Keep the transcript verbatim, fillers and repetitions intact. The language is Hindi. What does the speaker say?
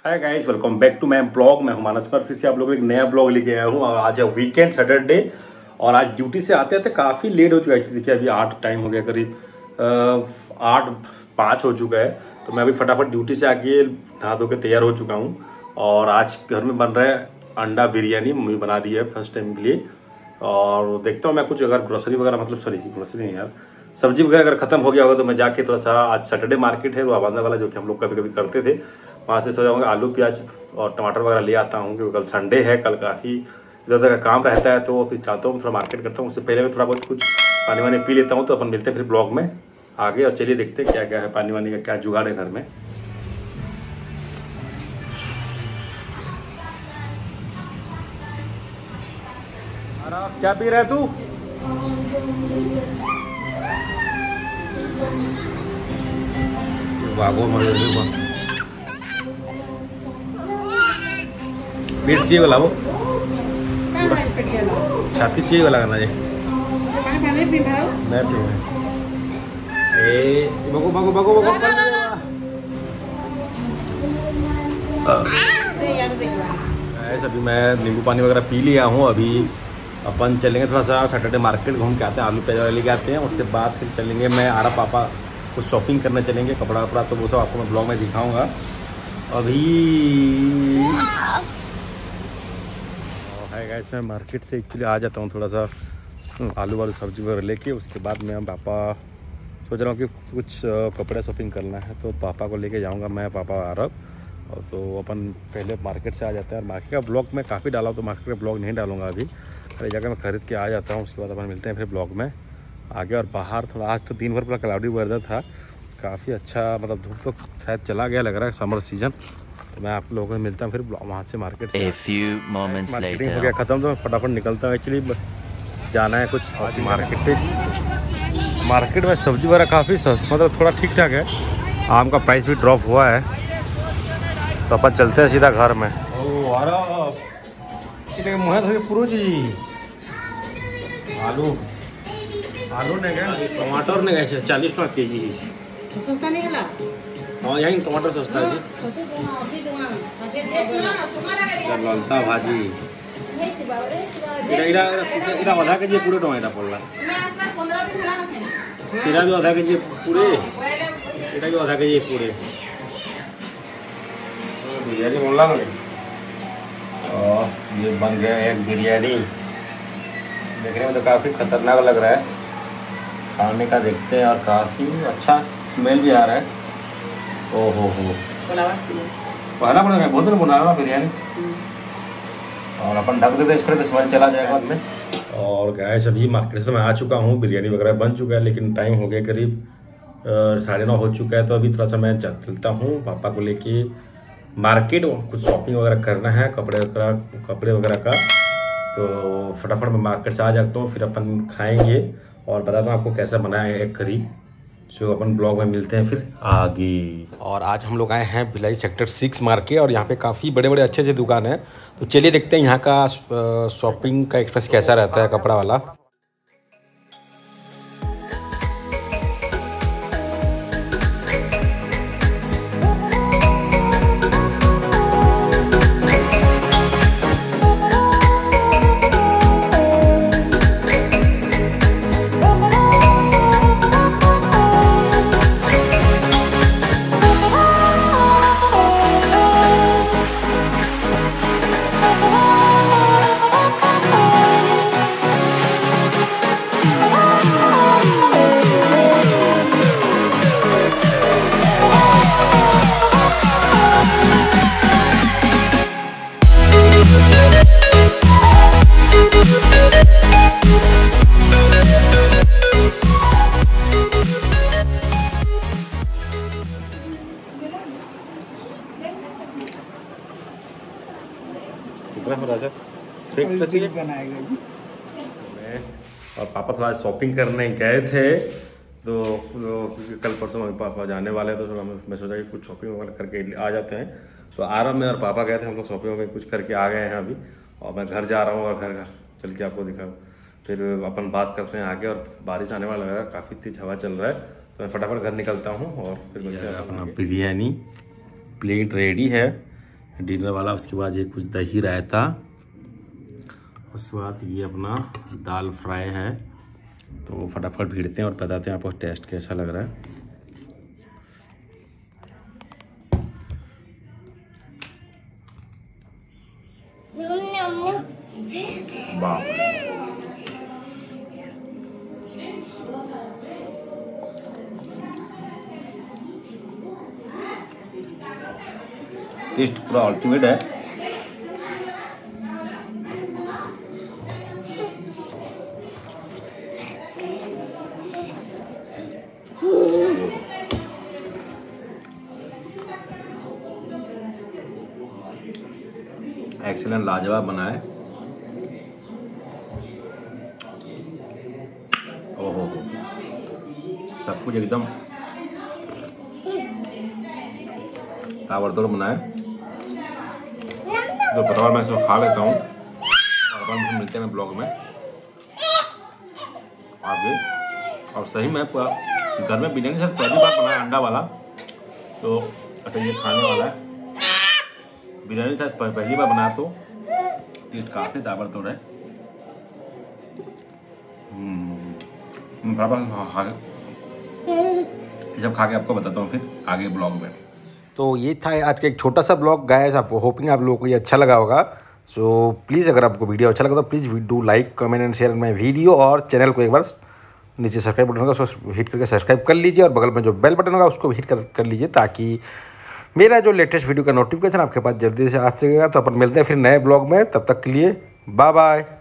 Hi guys, welcome back to my blog. मैं हूं मानस पर फिर से आप लोगों को एक नया ब्लॉग लेके आया हूं। और आज है वीकेंड सैटरडे और आज ड्यूटी से आते आते काफ़ी लेट हो चुका है। देखिए अभी आठ टाइम हो गया, करीब आठ पाँच हो चुका है। तो मैं अभी फटाफट ड्यूटी से आके नहा धो के तैयार हो चुका हूँ। और आज घर में बन रहा है अंडा बिरयानी, मम्मी बना रही है फर्स्ट टाइम के लिए। और देखता हूँ मैं कुछ अगर ग्रोसरी वगैरह, मतलब सॉरी ग्रोसरी नहीं यार, सब्जी वगैरह अगर खत्म हो गया होगा तो मैं जाके थोड़ा सा, आज सैटरडे मार्केट है वो आवाजा वाला जो कि हम लोग कभी कभी करते थे, वहाँ से थोड़ा जाऊँगा आलू प्याज और टमाटर वगैरह ले आता हूँ क्योंकि कल संडे है, कल काफ़ी इधर उधर का काम रहता है। तो फिर चाहता हूँ थोड़ा मार्केट करता हूँ, उससे पहले मैं थोड़ा बहुत कुछ पानी वानी पी लेता हूँ। तो अपन मिलते हैं फिर ब्लॉग में आगे और चलिए देखते हैं क्या क्या है, पानी वानी का क्या जुगाड़ है घर में। अरे क्या पी रहा है तू? भागो मर पेट चाहिए वाला, वो छाती चाहिए वाला करना जी। मैं पी ए बगो बगो बगो बगो ऐसा भी मैं नींबू पानी वगैरह पी लिया हूँ। अभी अपन चलेंगे थोड़ा सा सैटरडे मार्केट घूम के आते हैं, आलू प्याज लेके आते हैं। उसके बाद फिर चलेंगे, मैं आ रहा पापा कुछ शॉपिंग करने चलेंगे, कपड़ा वपड़ा, तो वो सब आपको मैं ब्लॉग में दिखाऊंगा। अभी है गाइस, मैं मार्केट से एक्चुअली आ जाता हूँ थोड़ा सा आलू वालू सब्जी वगैरह लेके। उसके बाद मैं पापा सोच रहा हूँ कि कुछ कपड़े शॉपिंग करना है तो पापा को लेके जाऊँगा मैं, पापा आ रहा और तो अपन पहले मार्केट से आ जाते हैं। और मार्केट का ब्लॉग मैं काफ़ी डाला हूँ तो मार्केट का ब्लॉग नहीं डालूंगा अभी, अरे जगह मैं खरीद के आ जाता हूँ। उसके बाद अपन मिलते हैं फिर ब्लॉग में आगे। और बाहर थोड़ा आज तो दिन भर पूरा क्लाउडी वेदर था, काफ़ी अच्छा, मतलब धूप तो शायद चला गया लग रहा है, समर सीजन। तो मैं आप लोगों को मिलता हूँ फिर वहाँ से मार्केट से। A few moments marketing later. हो गया ख़त्म तो मैं फटाफट निकलता हूँ। एक्चुअली जाना है कुछ मार्केट मार्केट में सब्जी वगैरह काफ़ी सस्ता, मतलब थोड़ा ठीक ठाक है, आम का प्राइस भी ड्रॉप हुआ है। तो अपन चलते हैं सीधा घर में। पूरा जी आलू आलू ने गए, टमाटर ने गए चालीस टका के जी। सस्ता नहीं है? हाँ यही टमाटर सस्ता है जी। ललता भाजी इरा आधा के जी पूरे टमाटर पड़ रहा है, इरा भी आधा के जी पूरे, इरा भी आधा के जी पूरे बिरयानी बोल रहा ना। और ये बन गया एक बिरयानी, देखने में तो काफ़ी खतरनाक लग रहा है, खाने का देखते हैं। और काफ़ी अच्छा स्मेल भी आ रहा है। ओ हो हो पहला पड़ेगा, बहुत दिन बना रहा बिरयानी। और अपन ढक देते इसको तो स्मेल चला जाएगा उसमें। और गैस अभी मार्केट से मैं आ चुका हूँ, बिरयानी वगैरह बन चुका है, लेकिन टाइम हो गया करीब साढ़े नौ हो चुका है। तो अभी थोड़ा सा मैं चलता हूँ पापा को लेके मार्केट, कुछ शॉपिंग वगैरह करना है कपड़े वगैरह कपड़े वगैरह का। तो फटाफट मैं मार्केट से आ जाता हूँ, फिर अपन खाएंगे और बताता हूँ आपको कैसा बना है एक करी। जो अपन ब्लॉग में मिलते हैं फिर आगे। और आज हम लोग आए हैं भिलाई सेक्टर सिक्स मार्केट और यहाँ पे काफ़ी बड़े बड़े अच्छे अच्छे दुकान हैं। तो चलिए देखते हैं यहाँ का शॉपिंग का एक्सपीरियंस कैसा रहता है कपड़ा वाला। और पापा थोड़ा शॉपिंग करने गए थे तो कल परसों मम्मी पापा जाने वाले थे, तो मैं सोचा कि कुछ शॉपिंग वगैरह करके आ जाते हैं। तो आराम में और पापा गए थे, हम लोग शॉपिंग वगैरह कुछ करके आ गए हैं अभी। और मैं घर जा रहा हूँ और घर का चल के आपको दिखाऊँ, फिर अपन बात करते हैं आगे। और बारिश आने वाला लग रहा है, काफ़ी तेज हवा चल रहा है, तो मैं फटाफट घर निकलता हूँ और फिर अपना बिरयानी प्लेट रेडी है। डिनर वाला। उसके बाद ये कुछ दही रायता, उसके बाद ये अपना दाल फ्राई है। तो फटाफट भीड़ते हैं और बताते हैं आपको टेस्ट कैसा लग रहा है। वाह, टेस्ट पूरा अल्टीमेट है। एक्सीलेंट, लाजवाब बना है। ओहो, सब कुछ एकदम ताबड़तोड़ बना है। तो फटाफट मैं इसको खा लेता हूँ और अपन मिलते हैं ब्लॉग में आगे। और सही में घर में बिरयानी सर पहली बार बनाया अंडा वाला, तो अच्छा ये खाने वाला है। बिरयानी सर पहली बार बनाया तो टेस्ट काफ़ी ताबड़तोड़ है। ये सब खा के आपको बताता हूँ फिर आगे ब्लॉग में। तो ये था आज का एक छोटा सा ब्लॉग गाइस। आप होपिंग आप लोगों को ये अच्छा लगा होगा। सो प्लीज़ अगर आपको वीडियो अच्छा लगा तो please do like comment and share my video, और चैनल को एक बार नीचे सब्सक्राइब बटन होगा उसको हिट करके सब्सक्राइब कर लीजिए, और बगल में जो बेल बटन होगा उसको हिट कर कर लीजिए, ताकि मेरा जो लेटेस्ट वीडियो का नोटिफिकेशन आपके पास जल्दी से आ सकेगा। तो अपन मिलते हैं फिर नए ब्लॉग में, तब तक के लिए बाय बाय।